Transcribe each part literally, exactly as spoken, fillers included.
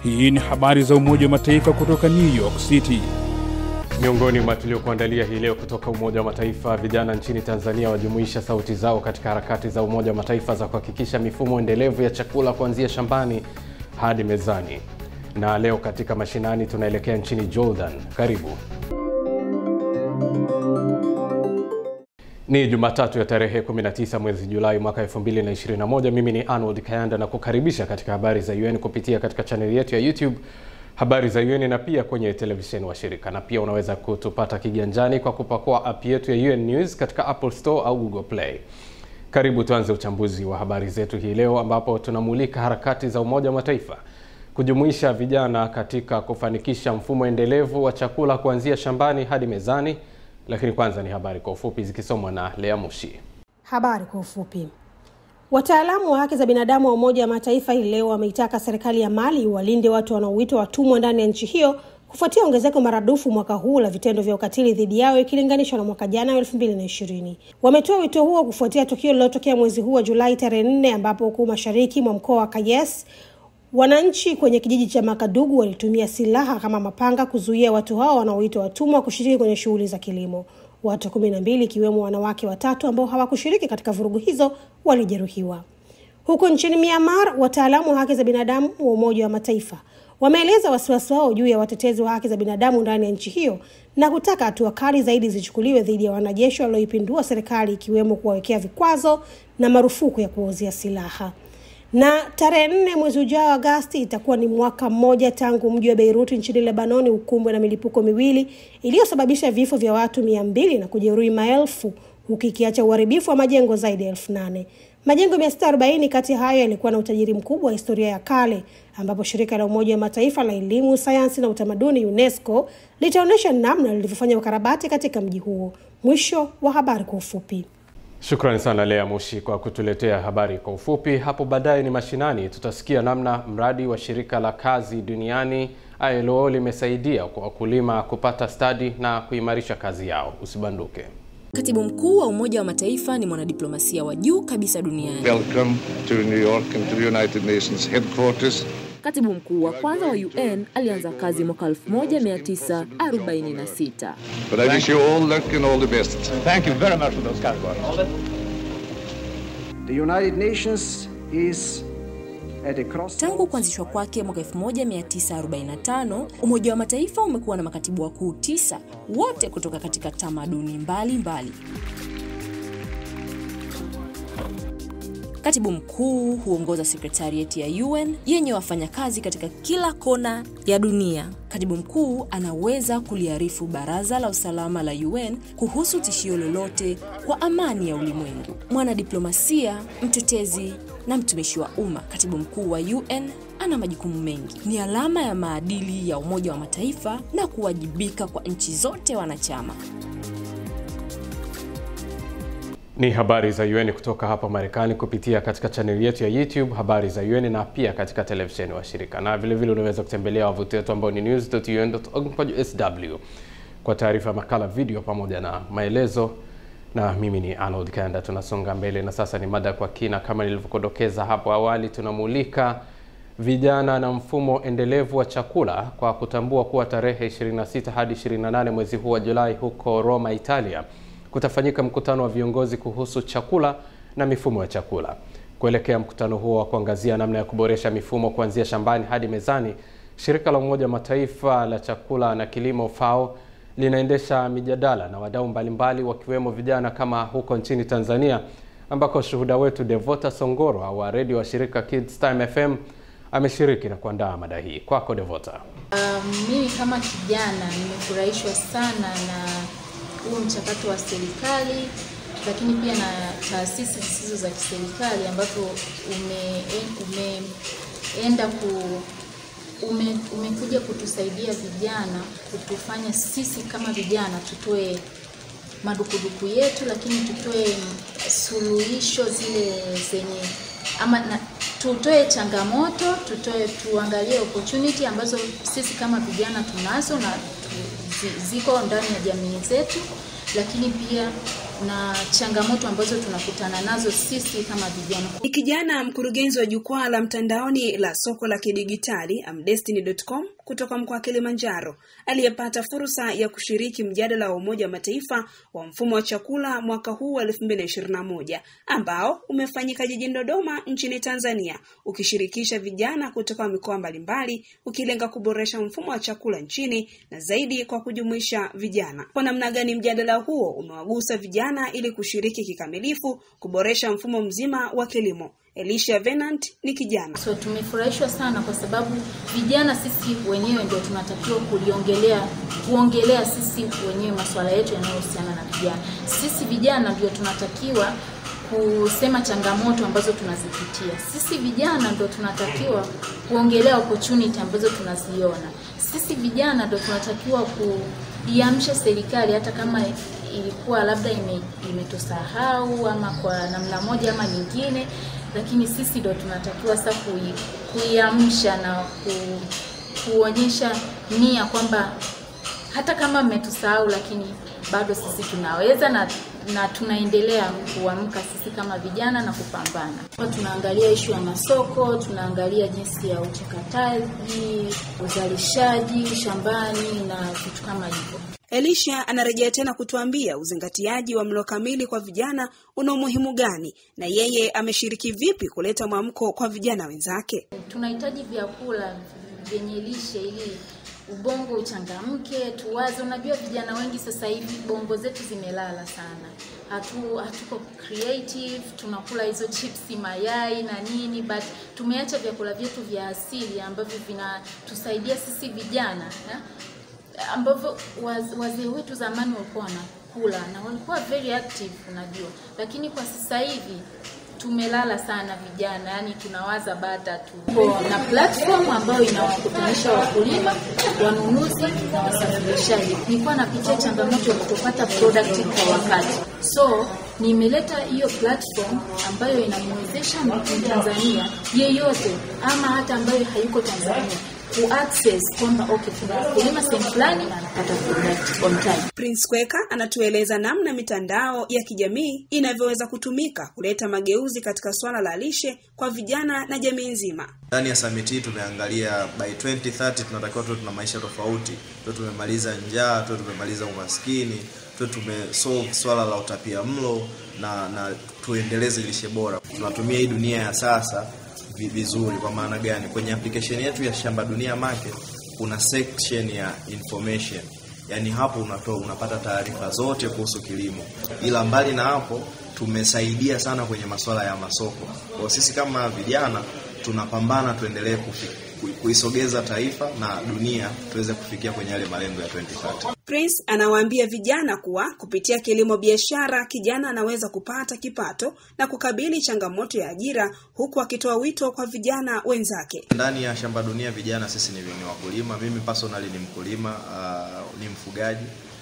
Hii ni habari za Umoja wa Mataifa kutoka New York City. Miongoni mwa tuliokuandalia hii leo kutoka Umoja wa Mataifa, vijana nchini Tanzania wajumuisha sauti zao katika harakati za Umoja wa Mataifa za kuhakikisha mifumo endelevu ya chakula kuanzia shambani hadi mezani. Na leo katika mashinani tunaelekea nchini Jordan. Karibu. Ni Jumatatu ya tarehe kumi na tisa mwezi Julai mwaka elfu mbili na ishirini na moja. Mimi ni Arnold Kayanda na kukaribisha katika habari za U N kupitia katika channel yetu ya YouTube Habari za U N na pia kwenye televisheni wa shirika. Na pia unaweza kutupata kiganjani kwa kupakua app yetu ya U N News katika Apple Store au Google Play. Karibu tuanze uchambuzi wa habari zetu hii leo, ambapo tunamulika harakati za Umoja wa Mataifa kujumuisha vijana katika kufanikisha mfumo endelevu wa chakula kuanzia shambani hadi mezani. Lakini kwanza ni habari kwa ufupi zikisomwa na Lea Mushi. Habari kwa ufupi. Wataalamu wa haki za binadamu wa Umoja wa Mataifa hii leo wameitaka serikali ya Mali walinde watu wanaoitwa watumwa ndani ya nchi hiyo kufuatia ongezeko maradufu mwaka huu la vitendo vya ukatili dhidi yao ikilinganishwa na mwaka jana elfu mbili na ishirini. Wametoa wito huo kufuatia tukio lililotokea mwezi huu wa Julai tarehe nne, ambapo huko mashariki mwa mkoa wa Kayes wananchi kwenye kijiji cha Makadugu walitumia silaha kama mapanga kuzuia watu hao wanaoitwa watumwa kushiriki kwenye shughuli za kilimo. Watu kumi na mbili ikiwemo wanawake watatu ambao hawakushiriki katika vurugu hizo walijeruhiwa. Huko nchini Myanmar, wataalamu wa haki za binadamu wa Umoja wa Mataifa wameeleza wasiwasi wao juu ya watetezi wa haki za binadamu ndani ya nchi hiyo na kutaka hatua kali zaidi zichukuliwe dhidi ya wanajeshi walioipindua serikali, ikiwemo kuwawekea vikwazo na marufuku ya kuuzia silaha. Na tarehe nne mwezi ujao Agosti itakuwa ni mwaka mmoja tangu mji wa Beirut nchini Lebanoni ukumbwe na milipuko miwili iliyosababisha vifo vya watu mia mbili na kujeruhi maelfu, ukikiacha uharibifu wa majengo zaidi ya elfu nane. Majengo mia sita arobaini kati hayo yalikuwa na utajiri mkubwa wa historia ya kale, ambapo shirika la Umoja wa Mataifa la elimu, sayansi na utamaduni UNESCO litaonyesha namna lilivyofanya ukarabati katika mji huo. Mwisho wa habari kwa ufupi. Shukrani sana Lea Mushi kwa kutuletea habari kwa ufupi. Hapo baadaye ni mashinani, tutasikia namna mradi wa shirika la kazi duniani I L O limesaidia kwa wakulima kupata stadi na kuimarisha kazi yao. Usibanduke. Katibu mkuu wa Umoja wa Mataifa ni mwanadiplomasia wa juu kabisa duniani. Welcome to New York and to the United Nations headquarters. Katibu mkuu wa kwanza wa U N alianza kazi mwaka elfu moja mia tisa arobaini na sita. But I wish you all luck and all the best. Thank you very much for those kind words. The United Nations is at a crossroads. Tangu kuanzishwa kwake mwaka elfu moja mia tisa arobaini na tano, Umoja wa Mataifa umekuwa na makatibu wakuu tisa, wote kutoka katika tamaduni mbali mbali. Katibu mkuu huongoza sekretarieti ya U N yenye wafanyakazi katika kila kona ya dunia. Katibu mkuu anaweza kuliarifu Baraza la Usalama la U N kuhusu tishio lolote kwa amani ya ulimwengu. Mwanadiplomasia, mtetezi na mtumishi wa umma, katibu mkuu wa U N ana majukumu mengi. Ni alama ya maadili ya Umoja wa Mataifa na kuwajibika kwa nchi zote wanachama. Ni habari za U N kutoka hapa Marekani kupitia katika channel yetu ya YouTube Habari za U N na pia katika televisheni wa shirika. Na vile vile unaweza kutembelea wavuti wetu ambao ni news dot u n dot org slash s w kwa taarifa, makala, video pamoja na maelezo. Na mimi ni Arnold Kayanda. Tunasonga mbele na sasa ni mada kwa kina. Kama nilivyodokeza hapo awali, tunamulika vijana na mfumo endelevu wa chakula kwa kutambua kuwa tarehe ishirini na sita hadi ishirini na nane mwezi huu wa Julai huko Roma, Italia, kutafanyika mkutano wa viongozi kuhusu chakula na mifumo ya chakula. Kuelekea mkutano huo wa kuangazia namna ya kuboresha mifumo kuanzia shambani hadi mezani, shirika la Umoja wa Mataifa la chakula na kilimo F A O linaendesha mijadala na wadau mbalimbali wakiwemo vijana, kama huko nchini Tanzania ambako shuhuda wetu Devota Songoro wa redio wa shirika Kids Time F M ameshiriki na kuandaa mada hii. Kwako Devota. Um, mimi kama kijana nimefurahishwa sana na huu mchakato wa serikali, lakini pia na taasisi zisizo za kiserikali ambapo ume umeenda ku ume, umekuja kutusaidia vijana, kutufanya sisi kama vijana tutoe madukuduku yetu, lakini tutoe suluhisho zile zenye ama na, tutoe changamoto, tutoe tuangalie opportunity ambazo sisi kama vijana tunazo na tu, ziko ndani ya jamii zetu, lakini pia na changamoto ambazo tunakutana nazo sisi kama vijana. Ni kijana mkurugenzi wa jukwaa la mtandaoni la soko la kidigitali amdestiny dot com kutoka mkoa wa Kilimanjaro aliyepata fursa ya kushiriki mjadala wa Umoja wa Mataifa wa mfumo wa chakula mwaka huu wa elfu mbili na ishirini na moja ambao umefanyika jijini Dodoma nchini Tanzania, ukishirikisha vijana kutoka mikoa mbalimbali ukilenga kuboresha mfumo wa chakula nchini na zaidi kwa kujumuisha vijana. Kwa namna gani mjadala huo umewagusa vijana ili kushiriki kikamilifu kuboresha mfumo mzima wa kilimo? Elisha Venant ni kijana. So tumefurahishwa sana kwa sababu vijana sisi wenyewe ndio tunatakiwa kuliongelea kuongelea sisi wenyewe masuala yetu yanayohusiana na vijana. Sisi vijana ndio tunatakiwa kusema changamoto ambazo tunazipitia. Sisi vijana ndio tunatakiwa kuongelea opportunity ambazo tunaziona. Sisi vijana ndio tunatakiwa kuiamsha serikali hata kama ilikuwa labda imetosahau ime ama kwa namna moja ama nyingine, lakini sisi ndio tunatakiwa sasa kui, kuiamsha na ku, kuonyesha nia kwamba hata kama mmetusahau lakini bado sisi tunaweza na na tunaendelea kuamka sisi kama vijana na kupambana. Kwa tunaangalia issue ya masoko, tunaangalia jinsi ya uchakataji, uzalishaji shambani na vitu kama hivyo. Elisha anarejea tena kutuambia uzingatiaji wa mlo kamili kwa vijana una umuhimu gani na yeye ameshiriki vipi kuleta mwamko kwa vijana wenzake. Tunahitaji vyakula vyenye lishe ili ubongo uchangamke, tuwaze. Unajua vijana wengi sasa hivi bongo zetu zimelala sana. Hatu hatuko creative, tunakula hizo chipsi, mayai na nini, but tumeacha vyakula vyetu vya asili ambavyo vinatusaidia sisi vijana, eh? ambavyo wazee wetu zamani walikuwa wanakula na walikuwa very active unajua, lakini kwa sasa hivi tumelala sana vijana, yani tunawaza bata tu. Na platform ambayo inawakutanisha wakulima, wanunuzi na wasafirishaji. Nilikuwa napitia changamoto ya kutopata product kwa wakati. So, nimeleta hiyo platform ambayo inamwezesha Mtanzania yeyote ama hata ambaye hayuko Tanzania ku access kwamba okay kulima sehemu fulani na anapata product on time. Prince Kweka anatueleza namna mitandao ya kijamii inavyoweza kutumika kuleta mageuzi katika swala la lishe kwa vijana na jamii nzima. Ndani ya summit hii tumeangalia by twenty thirty tunatakiwa tuwe tuna maisha tofauti. Tuwe tumemaliza njaa, tuwe tumemaliza umaskini, tuwe tumesolve swala la utapia mlo na na tuendeleze lishe bora. Tunatumia hii dunia ya sasa vizuri. Kwa maana gani? Kwenye application yetu ya Shamba Dunia Market kuna section ya information, yani hapo unatoa unapata taarifa zote kuhusu kilimo. Ila mbali na hapo tumesaidia sana kwenye masuala ya masoko. Kwa sisi kama vijana tunapambana tuendelee kuisogeza taifa na dunia tuweze kufikia kwenye yale malengo ya twenty thirty. Prince anawaambia vijana kuwa kupitia kilimo biashara kijana anaweza kupata kipato na kukabili changamoto ya ajira, huku akitoa wito kwa vijana wenzake. Ndani ya Shamba Dunia vijana sisi ni ni wakulima. Mimi personally ni mkulima, uh, ni mfugaji,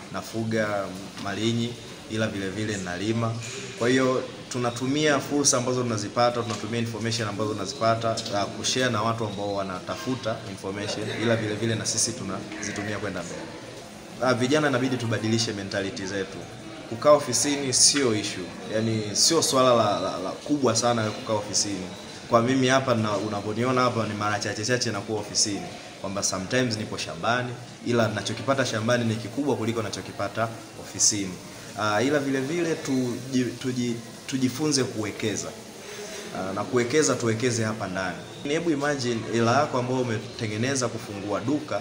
nafuga malinyi ila vile vile nalima. Kwa hiyo tunatumia fursa ambazo tunazipata, tunatumia information ambazo tunazipata uh, kushare na watu ambao wanatafuta information, ila vile vile na sisi tunazitumia kwenda mbele. Uh, vijana inabidi tubadilishe mentality zetu. Kukaa ofisini sio issue. Yaani sio swala la, la, la kubwa sana kukaa ofisini. Kwa mimi hapa na unaponiona hapa ni mara chache chache na kuwa ofisini. Kwamba sometimes nipo shambani ila ninachokipata shambani ni kikubwa kuliko ninachokipata ofisini. Uh, ila vile vile tuji, tuji, tujifunze kuwekeza. Uh, na kuwekeza tuwekeze hapa ndani. Hebu imagine hela yako ambayo umetengeneza kufungua duka,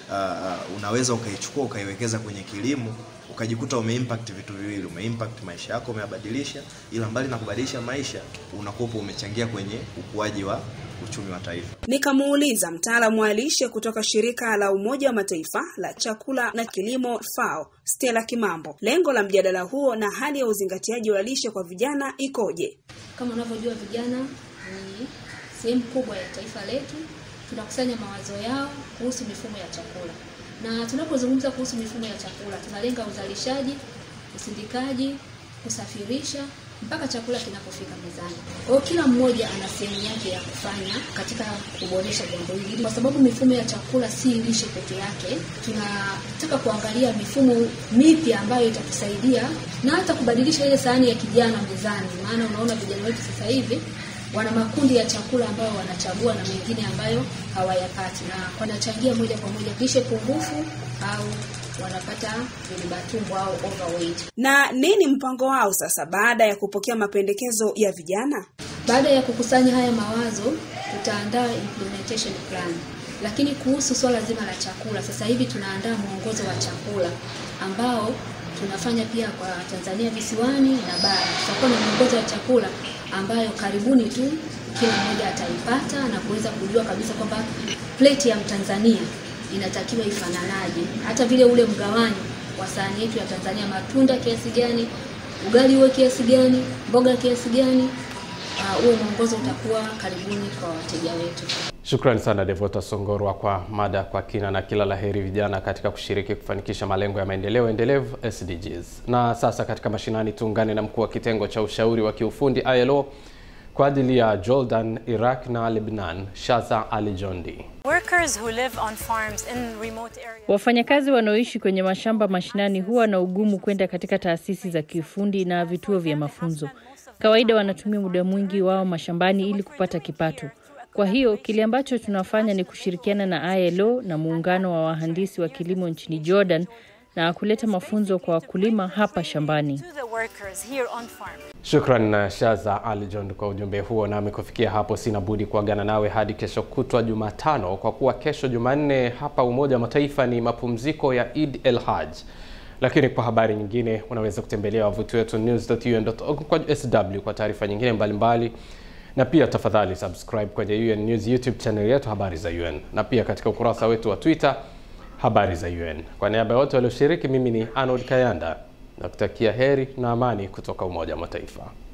uh, unaweza ukaichukua ukaiwekeza kwenye kilimo, ukajikuta umeimpact vitu viwili. Umeimpact maisha yako, umeyabadilisha, ila mbali na kubadilisha maisha unakuwa umechangia kwenye ukuaji wa uchumi wa taifa. Nikamuuliza mtaalamu wa lishe kutoka shirika la Umoja wa Mataifa la chakula na kilimo FAO, Stella Kimambo, lengo la mjadala huo na hali ya uzingatiaji wa lishe kwa vijana ikoje. Kama unavyojua vijana ni sehemu kubwa ya taifa letu, tunakusanya mawazo yao kuhusu mifumo ya chakula. Na tunapozungumza kuhusu mifumo ya chakula, tunalenga uzalishaji, usindikaji, kusafirisha mpaka chakula kinapofika mezani. Kwa hiyo kila mmoja ana sehemu yake ya kufanya katika kuboresha jambo hili, kwa sababu mifumo ya chakula si lishe peke yake. Tunataka kuangalia mifumo mipya ambayo itatusaidia na hata kubadilisha ile sahani ya kijana mezani, maana unaona vijana wetu sasa hivi wana makundi ya chakula ambayo wanachagua na mengine ambayo hawayapati, na wanachangia moja kwa moja lishe pungufu au wanapata vilibatumbo au overweight. Na nini mpango wao sasa baada ya kupokea mapendekezo ya vijana? Baada ya kukusanya haya mawazo, tutaandaa implementation plan. Lakini kuhusu swala zima la chakula, sasa hivi tunaandaa mwongozo wa chakula ambao tunafanya pia kwa Tanzania visiwani na bara. Tutakuwa na mwongozo wa chakula ambayo karibuni tu kila mmoja ataipata na kuweza kujua kabisa kwamba plate ya Mtanzania inatakiwa ifananaje. Hata vile ule mgawanyo wa sahani yetu ya Tanzania, matunda kiasi gani, ugali uwe kiasi gani, mboga kiasi gani, huo uh, mwongozo utakuwa karibuni kwa wateja wetu. Shukrani sana Devota Songorwa kwa mada kwa kina, na kila laheri vijana katika kushiriki kufanikisha malengo ya maendeleo endelevu S D Gs. Na sasa katika mashinani tuungane na mkuu wa kitengo cha ushauri wa kiufundi I L O kwa ajili ya Jordan, Iraq na Lebanon, Shaza Ali Jondi. Workers who live on farms in remote areas. Wafanyakazi wanaoishi kwenye mashamba mashinani huwa na ugumu kwenda katika taasisi za kiufundi na vituo vya mafunzo. Kawaida wanatumia muda mwingi wao mashambani ili kupata kipato. Kwa hiyo kile ambacho tunafanya ni kushirikiana na I L O na muungano wa wahandisi wa kilimo nchini Jordan na kuleta mafunzo kwa wakulima hapa shambani. Shukran na Shaza Ali John kwa ujumbe huo, na kufikia hapo sina budi kuagana nawe hadi kesho kutwa Jumatano, kwa kuwa kesho Jumanne hapa Umoja wa Mataifa ni mapumziko ya Eid el-Hajj. Lakini kwa habari nyingine unaweza kutembelea wavuti wetu news dot u n dot org kwa S W kwa taarifa nyingine mbalimbali, na pia tafadhali subscribe kwenye U N News YouTube channel yetu Habari za U N, na pia katika ukurasa wetu wa Twitter Habari za U N. Kwa niaba ya wote walioshiriki, mimi ni Arnold Kayanda na kutakia heri na amani kutoka Umoja wa Mataifa.